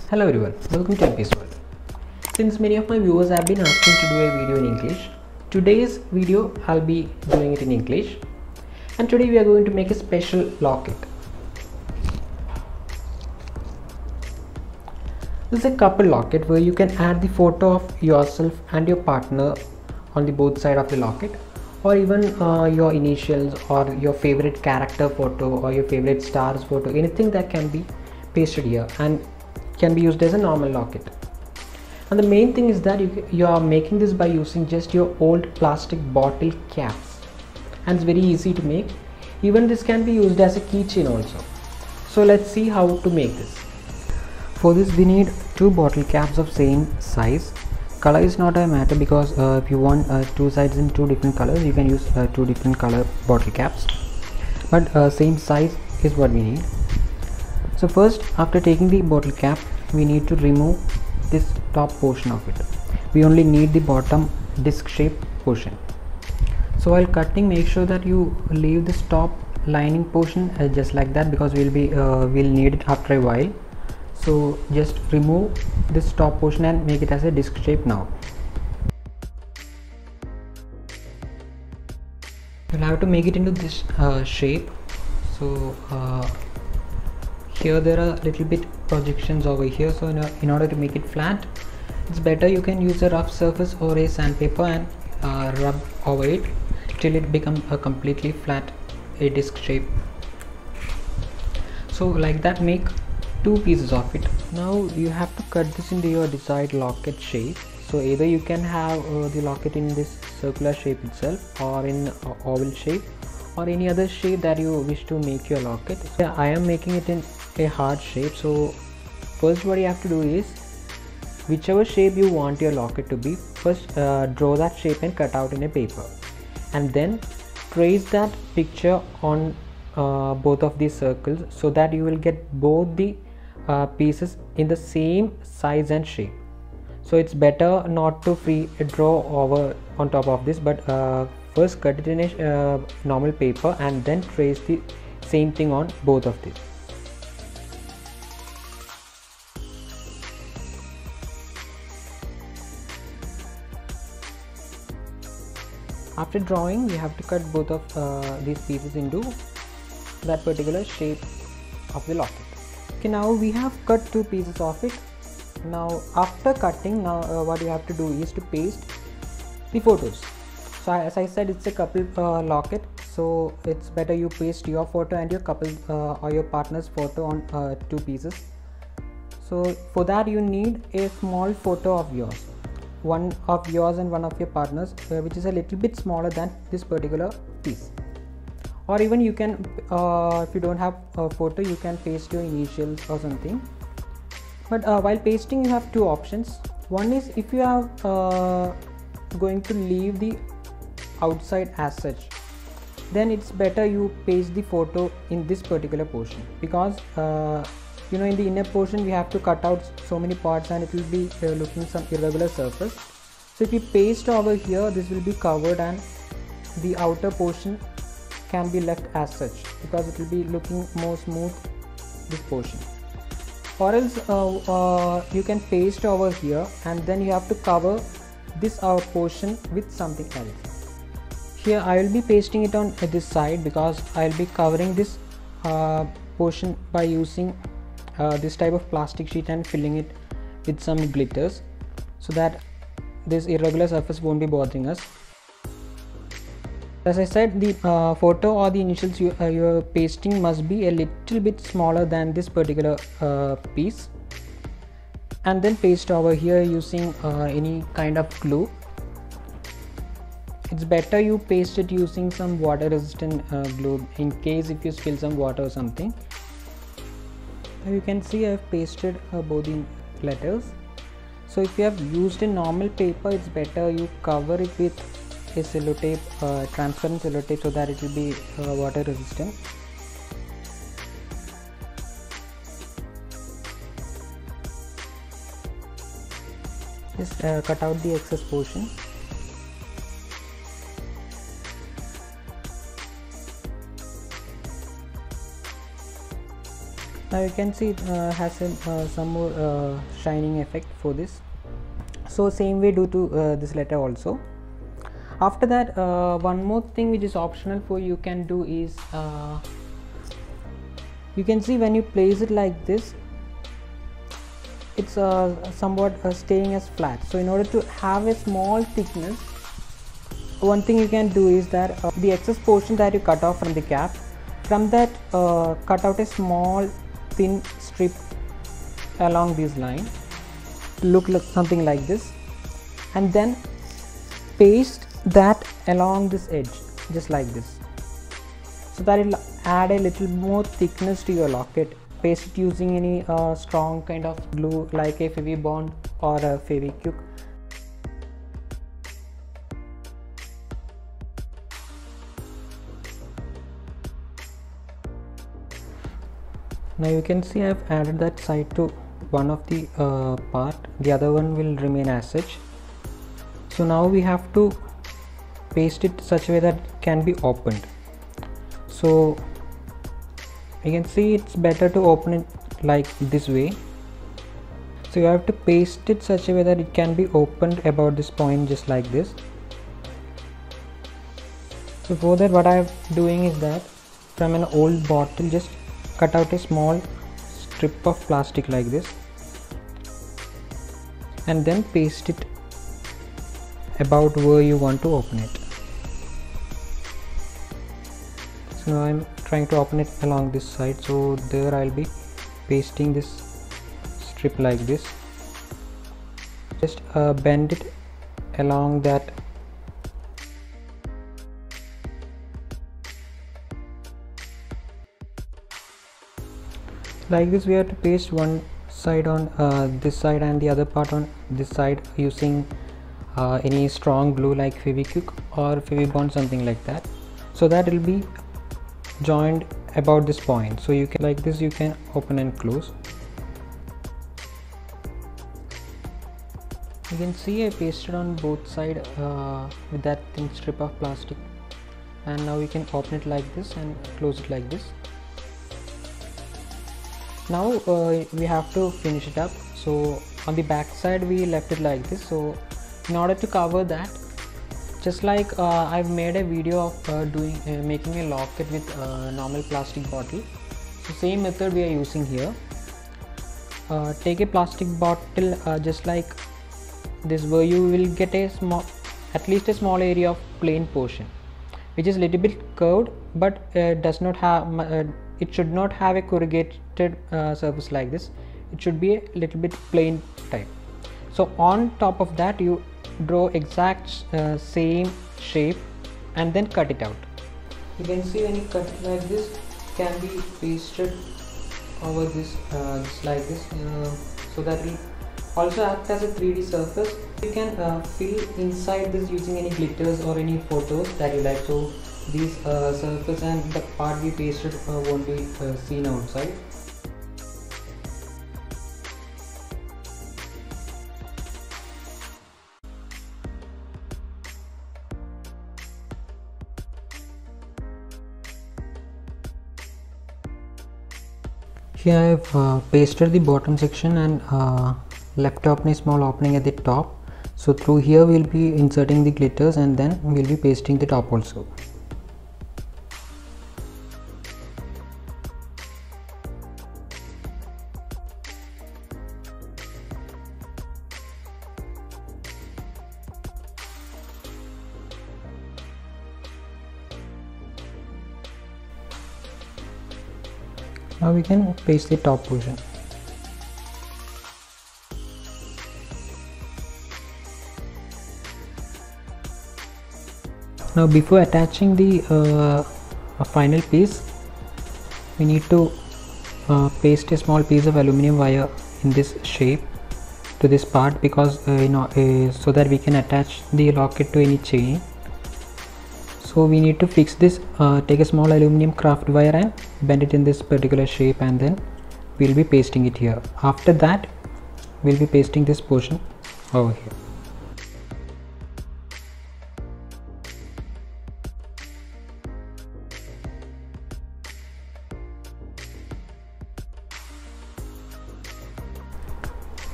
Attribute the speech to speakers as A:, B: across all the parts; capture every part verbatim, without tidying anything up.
A: Hello everyone, welcome to M P's World. Since many of my viewers have been asking to do a video in English, today's video I'll be doing it in English, and today we are going to make a special locket. This is a couple locket where you can add the photo of yourself and your partner on the both side of the locket, or even uh, your initials or your favorite character photo or your favorite stars photo, anything that can be pasted here and can be used as a normal locket. And the main thing is that you, you are making this by using just your old plastic bottle caps, and it's very easy to make. Even this can be used as a keychain also. So let's see how to make this. For this we need two bottle caps of same size. Color is not a matter, because uh, if you want uh, two sides in two different colors, you can use uh, two different color bottle caps, but uh, same size is what we need. So first, after taking the bottle cap, we need to remove this top portion of it. We only need the bottom disc shaped portion. So while cutting, make sure that you leave this top lining portion uh, just like that, because we'll be uh, we'll need it after a while. So just remove this top portion and make it as a disc shape now. You'll have to make it into this uh, shape. So uh, here there are little bit projections over here, so in, a, in order to make it flat, it's better you can use a rough surface or a sandpaper and uh, rub over it till it becomes a completely flat, a disc shape. So like that, make two pieces of it. Now you have to cut this into your desired locket shape. So either you can have uh, the locket in this circular shape itself, or in uh, oval shape, or any other shape that you wish to make your locket. So I am making it in a heart shape. So first what you have to do is, whichever shape you want your locket to be, first uh, draw that shape and cut out in a paper, and then trace that picture on uh, both of these circles, so that you will get both the uh, pieces in the same size and shape. So it's better not to free draw over on top of this, but uh, first cut it in a uh, normal paper and then trace the same thing on both of these. After drawing, we have to cut both of uh, these pieces into that particular shape of the locket. Okay, now we have cut two pieces of it. Now after cutting, now uh, what you have to do is to paste the photos. So as I said, it's a couple uh, locket, so it's better you paste your photo and your couple uh, or your partner's photo on uh, two pieces. So for that you need a small photo of yours, one of yours and one of your partners, uh, which is a little bit smaller than this particular piece. Or even you can, uh, if you don't have a photo, you can paste your initials or something. But uh, while pasting, you have two options. One is, if you are uh, going to leave the outside as such, then it's better you paste the photo in this particular portion, because uh, you know, in the inner portion we have to cut out so many parts and it will be uh, looking some irregular surface. So if you paste over here, this will be covered and the outer portion can be left as such, because it will be looking more smooth, this portion. Or else uh, uh, you can paste over here and then you have to cover this uh, portion with something else. Here I will be pasting it on this side, because I will be covering this uh, portion by using uh, this type of plastic sheet and filling it with some glitters, so that this irregular surface won't be bothering us. As I said, the uh, photo or the initials you, uh, you're pasting must be a little bit smaller than this particular uh, piece, and then paste over here using uh, any kind of glue. It's better you paste it using some water resistant uh, glue, in case if you spill some water or something. Now you can see I've pasted uh, both the letters. So if you have used a normal paper, it's better you cover it with a sellotape, uh, transparent sellotape, so that it will be uh, water resistant. Just uh, cut out the excess portion. Now you can see it uh, has a, uh, some more uh, shining effect for this. So same way do to uh, this letter also. After that, uh, one more thing which is optional for you can do is uh, you can see when you place it like this, it's uh, somewhat uh, staying as flat. So in order to have a small thickness, one thing you can do is that uh, the excess portion that you cut off from the cap, from that uh, cut out a small thin strip along this line, look like something like this, and then paste that along this edge just like this, so that it will add a little more thickness to your locket. Paste it using any uh, strong kind of glue like a Fevibond or a Fevikwik. Now you can see I have added that side to one of the uh, part, the other one will remain as such. So now we have to paste it such a way that it can be opened. So you can see it's better to open it like this way. So you have to paste it such a way that it can be opened about this point just like this. So for that, what I am doing is that from an old bottle just cut out a small strip of plastic like this and then paste it about where you want to open it. So now I'm trying to open it along this side, so there I'll be pasting this strip like this. Just uh, bend it along that. Like this we have to paste one side on uh, this side and the other part on this side using uh, any strong glue like Fevikwik or Fevibond, something like that, so that it will be joined about this point. So you can, like this, you can open and close. You can see I pasted on both sides uh, with that thin strip of plastic, and now you can open it like this and close it like this. Now uh, we have to finish it up. So on the back side we left it like this. So in order to cover that, just like uh, I've made a video of uh, doing uh, making a locket with uh, normal plastic bottle. So same method we are using here. Uh, take a plastic bottle uh, just like this, where you will get a small, at least a small area of plain portion, which is little bit curved, but uh, does not have uh, it should not have a corrugated uh, surface like this. It should be a little bit plain type. So on top of that you draw exact uh, same shape and then cut it out. You can see when you cut it like this, it can be pasted over this uh, just like this, uh, so that it will also act as a three D surface. You can uh, fill inside this using any glitters or any photos that you like. So these uh, surface and the part we pasted uh, won't be uh, seen outside. Here I have uh, pasted the bottom section and uh, left open a small opening at the top. So through here we will be inserting the glitters and then we will be pasting the top also. Now we can paste the top portion. Now before attaching the uh, final piece, we need to uh, paste a small piece of aluminum wire in this shape to this part, because uh, you know uh, so that we can attach the locket to any chain. So we need to fix this. Uh, take a small aluminum craft wire and bend it in this particular shape, and then we'll be pasting it here. After that we'll be pasting this portion over here.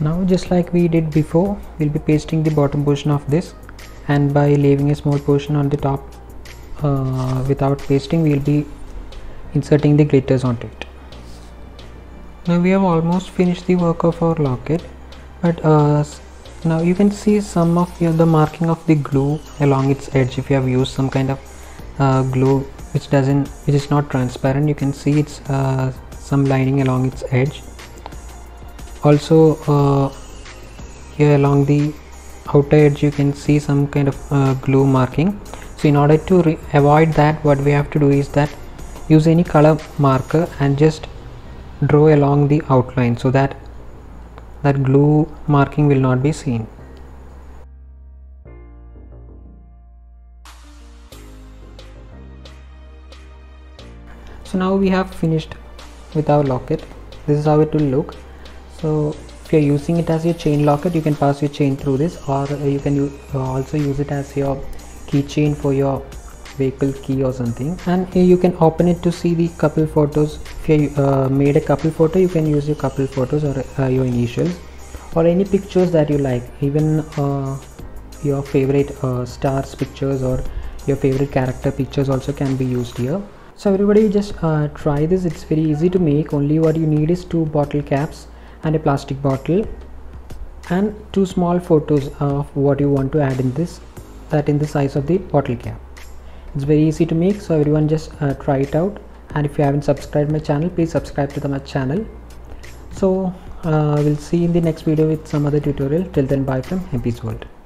A: Now just like we did before, we'll be pasting the bottom portion of this, and by leaving a small portion on the top uh, without pasting, we'll be inserting the glitters onto it. Now we have almost finished the work of our locket, but uh, now you can see some of you know, the marking of the glue along its edge. If you have used some kind of uh, glue which doesn't which is not transparent, you can see it's uh, some lining along its edge. Also uh, here along the outer edge you can see some kind of uh, glue marking. So in order to avoid that, what we have to do is that use any color marker and just draw along the outline so that that glue marking will not be seen. So now we have finished with our locket. This is how it will look. So if you're using it as your chain locket, you can pass your chain through this, or you can use, uh, also use it as your keychain for your vehicle key or something. And here you can open it to see the couple photos. If you uh, made a couple photo, you can use your couple photos or uh, your initials or any pictures that you like, even uh, your favorite uh, stars pictures or your favorite character pictures also can be used here. So everybody just uh, try this. It's very easy to make. Only what you need is two bottle caps and a plastic bottle and two small photos of what you want to add in this, that in the size of the bottle cap. It's very easy to make, so everyone just uh, try it out. And if you haven't subscribed my channel, please subscribe to the my channel. So uh, we'll see you in the next video with some other tutorial. Till then, bye from M P's World.